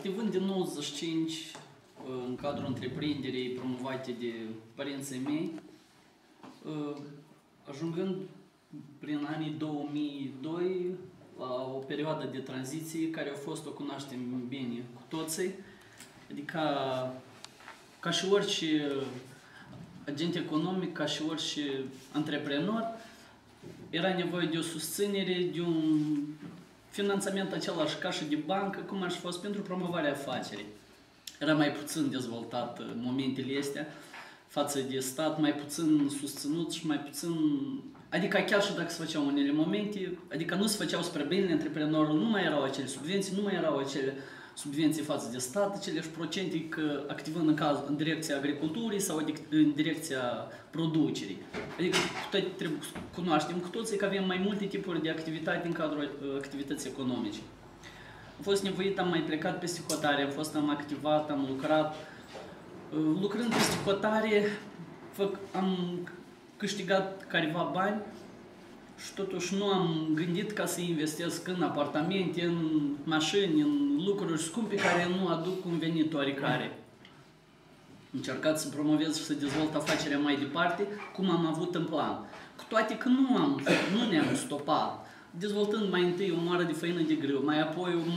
activând din 95 în cadrul întreprinderii promovate de părinții mei, ajungând prin anii 2002 la o perioadă de tranziție care a fost, o cunoaștem bine cu toții, adică ca și orice agent economic, ca și orice antreprenor, era nevoie de o susținere, de un finanțament același ca și de bancă, cum ar fi fost pentru promovarea afacerii. Era mai puțin dezvoltat momentele astea față de stat, mai puțin susținut și mai puțin... Adică chiar și dacă se făceau unele momente, adică nu se făceau spre binele antreprenorului, nu mai erau acele subvenții, nu mai erau acele subvenții față de stat, aceleși procente că activând în direcția agriculturii sau în direcția producerii. Adică trebuie cunoaștem cu toții că avem mai multe tipuri de activitate în cadrul activității economice. Am fost nevoit, am mai plecat peste hotare, am activat, am lucrat. Lucrând peste hotare, am câștigat careva bani și totuși nu am gândit ca să investesc în apartamente, în mașini, în lucruri scumpe care nu aduc un venit oarecare. Încercat să promovez și să dezvolt afacerea mai departe, cum am avut în plan. Cu toate că nu ne-am stopat, dezvoltând mai întâi o moară de făină de grâu, mai apoi o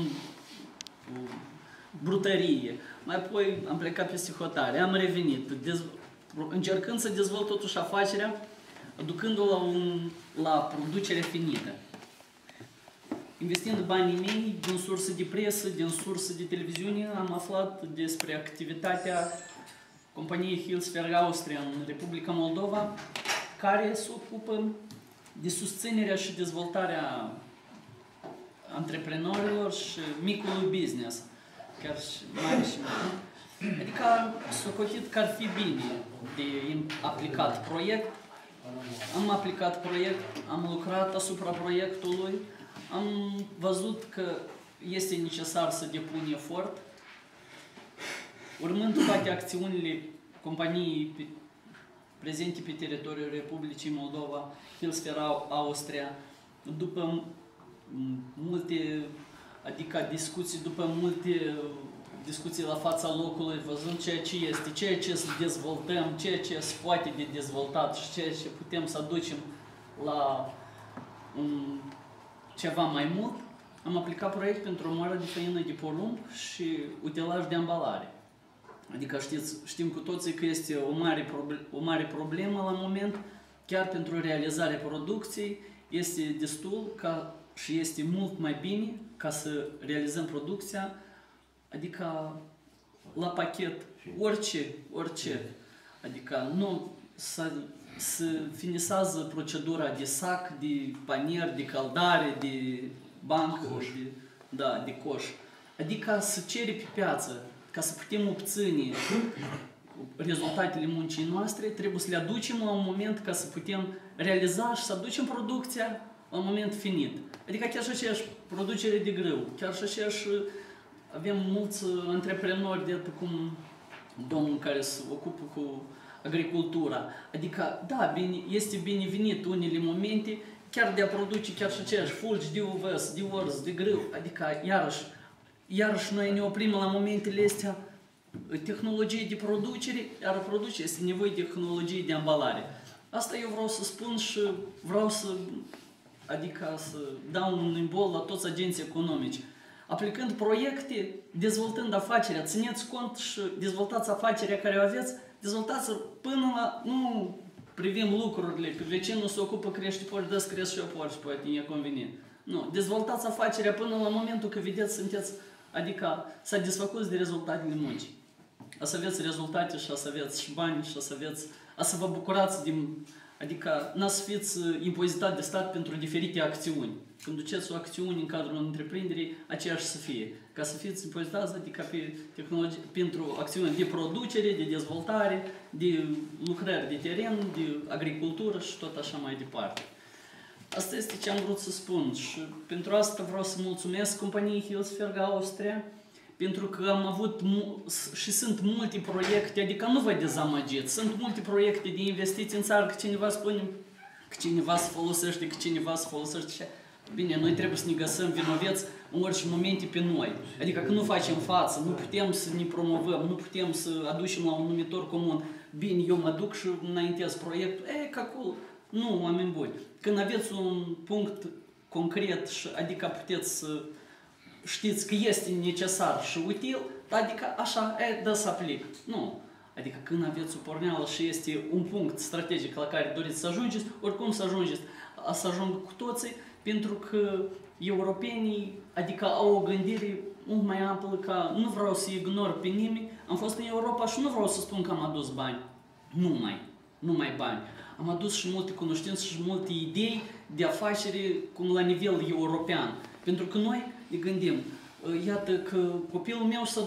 brutărie, mai apoi am plecat peste hotare, am revenit, încercând să dezvolt totuși afacerea, aducându-o la producere finită. Investind banii mei din surse de presă, din surse de televiziune, am aflat despre activitatea companiei Hilsberg Austria în Republica Moldova, care se ocupă de susținerea și dezvoltarea antreprenorilor și micului business, chiar și mare și mic. Adică s-a socotit că ar fi bine de aplicat proiect. Am aplicat proiect, am lucrat asupra proiectului, am văzut că este necesar să depun efort. Urmând toate acțiunile companiei prezente pe teritoriul Republicii Moldova, Hilsberg Austria, după multe, adică discuții la fața locului, văzând ceea ce este, ceea ce să dezvoltăm, ceea ce se poate de dezvoltat și ceea ce putem să aducem la ceva mai mult, am aplicat proiect pentru o moară de făină de porumb și utilaj de ambalare. Adică știm cu toții că este o mare problemă la moment, chiar pentru realizarea producției, este destul și este mult mai bine ca să realizăm producția, adică la pachet, orice. Adică nu să finisează procedura de sac, de panier, de căldare, de bancă, de coș. Adică să cere pe piață, ca să putem obține rezultatele muncii noastre, trebuie să le aducem la un moment ca să putem realiza și să aducem producția la un moment finit. Adică chiar și aceeași producere de grâu, chiar și aceeași avem mulți antreprenori de cum domnul care se ocupă cu agricultura. Adică, da, este binevenit unele momente chiar de a produce chiar și aceeași fulgi de ovăz, de orz, de grâu. Adică, iarăși noi ne oprim la momentele astea tehnologie de producere, iar produce este nevoie de tehnologie de ambalare. Asta eu vreau să spun și vreau să dau un imbol la toți agenții economici. Aplicând proiecte, dezvoltând afacerea, țineți cont și dezvoltați afacerea care o aveți, dezvoltați până la... Nu privim lucrurile, că vecinul se ocupă, crește porci, dă cresc și eu porci, poate e convenient. Nu, dezvoltați afacerea până la momentul că vedeți, sunteți, adică satisfăcuți de rezultatele muncii. O să aveți rezultate și o să aveți și bani și o să vă bucurați de... Adică n-o să fiți impozitat de stat pentru diferite acțiuni. Când duceți o acțiune în cadrul întreprinderii, aceeași să fie. Ca să fiți impozitați, adică pentru acțiuni de producere, de dezvoltare, de lucrări de teren, de agricultură și tot așa mai departe. Asta este ce am vrut să spun și pentru asta vreau să mulțumesc companiei Hilsberg Austria, pentru că am avut și sunt multe proiecte, adică nu vă dezamăgiți, sunt multe proiecte de investiții în țară, că cineva spune că cineva se folosește, că cineva se folosește. Bine, noi trebuie să ne găsim vinoveți în orice momente pe noi. Adică că nu facem față, nu putem să ne promovăm, nu putem să aducem la un numitor comun. Bine, eu mă duc și înaintez proiectul, că acolo, nu, oameni buni. Când aveți un punct concret, adică puteți să știți că este necesar și util, adică așa, dă să aplic. Nu. Adică când aveți o porneală și este un punct strategic la care doriți să ajungeți, oricum să ajungeți, să ajungă cu toții, pentru că europenii, adică au o gândire mult mai amplă, ca nu vreau să ignor pe nimeni, am fost în Europa și nu vreau să spun că am adus bani. Numai bani. Am adus și multe cunoștințe și multe idei de afacere cum la nivel european. Pentru că noi ne gândim, iată că copilul meu se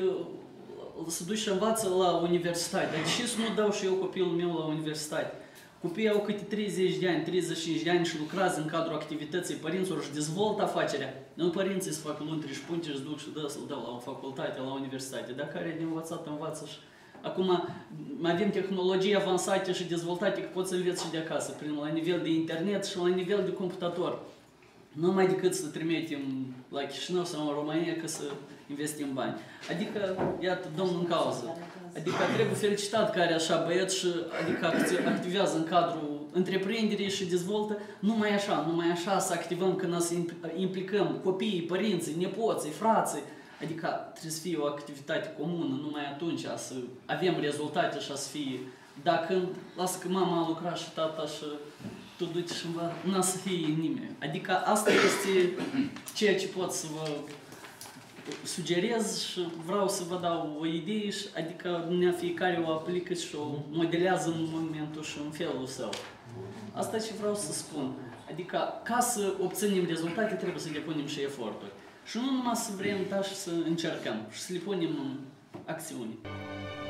duce și învață la universitate. Dar de ce să nu dau și eu copilul meu la universitate? Copiii au câte 30 de ani, 35 de ani și lucrează în cadrul activității părinților și dezvoltă afacerea. Nu părinții să facă luni, 13 pungi și duc și să-l dau la o facultate, la o universitate. Dacă are de învățat, învață și... Acum mai avem tehnologii avansate și dezvoltate, că poți să înveți și de acasă, la nivel de internet și la nivel de computator. Nu mai decât să trimitem la Chișinău sau în România ca să investim bani. Adică, iată, domnul în cauză. Adică trebuie felicitat care așa băieți și adică activează în cadrul întreprinderii și dezvoltă numai așa să activăm când să implicăm copiii, părinții, nepoții, frații. Adică trebuie să fie o activitate comună, numai atunci să avem rezultate și să fie. Dacă lasă că mama a lucrat și tata și tu duci și n-a să fie nimeni. Adică asta este ceea ce pot să vă sugerez și vreau să vă dau o idee, și, adică fiecare o aplică și o modelează în momentul și în felul său. Asta ce vreau să spun. Adică ca să obținem rezultate trebuie să depunem și eforturi. Și nu numai să vrem, dar și să încercăm și să le punem în acțiune.